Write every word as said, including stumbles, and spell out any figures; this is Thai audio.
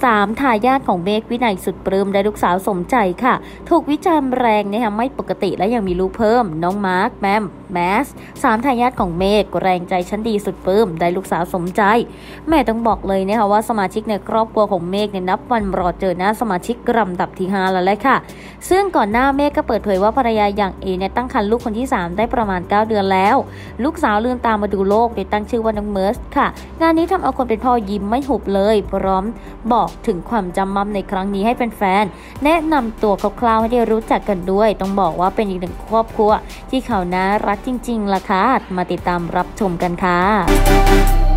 สามทายาทของเมฆวินัยสุดปลื้มได้ลูกสาวสมใจค่ะถูกวิจารณ์แรงนะคะไม่ปกติและยังมีลูกเพิ่มน้องมาร์คแมมแมสสามทายาทของเมฆแรงใจชั้นดีสุดปลื้มได้ลูกสาวสมใจแม่ต้องบอกเลยนะคะว่าสมาชิกในครอบครัวของเมฆเนี่ยนับวันรอเจอหน้าสมาชิกลำดับที่ห้าแล้วแหละค่ะซึ่งก่อนหน้าเมฆก็เปิดเผยว่าภรรยาอย่างเอเนี่ยตั้งครรภ์ลูกคนที่สามได้ประมาณเก้าเดือนแล้วลูกสาวลืมตามาดูโลกโดยตั้งชื่อว่าน้องเมิร์สค่ะงานนี้ทำเอาคนเป็นพ่อยิ้มไม่หุบเลยพร้อมบอกถึงความจำมั่มในครั้งนี้ให้เป็นแฟนแนะนำตัวคร่าวๆให้ได้รู้จักกันด้วยต้องบอกว่าเป็นอีกหนึ่งครอบครัวที่เขาน่ารักจริงๆล่ะค่ะมาติดตามรับชมกันค่ะ